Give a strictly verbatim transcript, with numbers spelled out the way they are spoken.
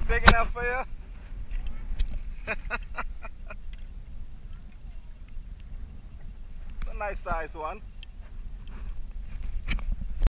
Big enough for you? It's a nice size one.